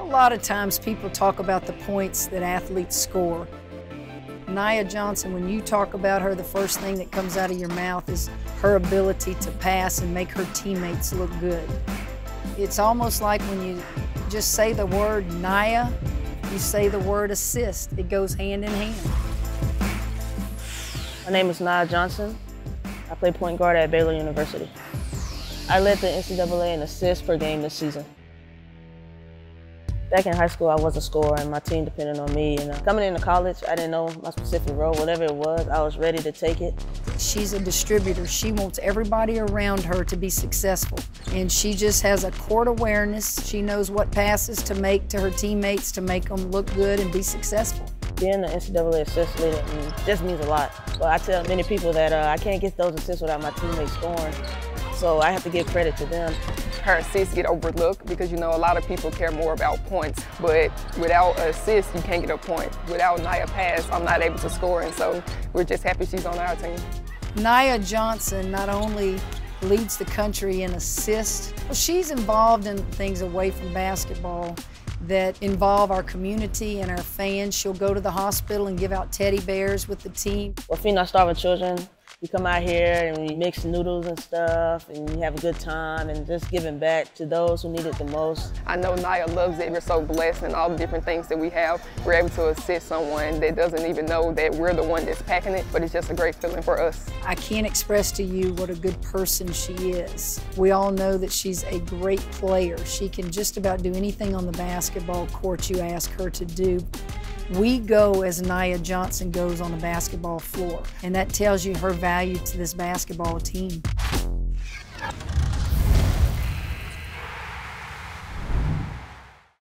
lot of times people talk about the points that athletes score. Nia Johnson, when you talk about her, the first thing that comes out of your mouth is her ability to pass and make her teammates look good. It's almost like when you just say the word Nia, you say the word assist. It goes hand in hand. My name is Nia Johnson. I play point guard at Baylor University. I led the NCAA in assists per game this season. Back in high school, I was a scorer and my team depended on me. And coming into college, I didn't know my specific role. Whatever it was, I was ready to take it. She's a distributor. She wants everybody around her to be successful. And she just has a court awareness. She knows what passes to make to her teammates to make them look good and be successful. Being an NCAA assist leader just means a lot. But I tell many people that I can't get those assists without my teammates scoring. So I have to give credit to them. Her assists get overlooked because, you know, a lot of people care more about points, but without an assist, you can't get a point. Without Nia pass, I'm not able to score, and so we're just happy she's on our team. Nia Johnson not only leads the country in assists, well, she's involved in things away from basketball that involve our community and our fans. She'll go to the hospital and give out teddy bears with the team. Well, Feed Not Starving Children, we come out here and we mix noodles and stuff and we have a good time and just giving back to those who need it the most. I know Nia loves it. We're so blessed in all the different things that we have. We're able to assist someone that doesn't even know that we're the one that's packing it, but it's just a great feeling for us. I can't express to you what a good person she is. We all know that she's a great player. She can just about do anything on the basketball court you ask her to do. We go as Nia Johnson goes on the basketball floor, and that tells you her value to this basketball team.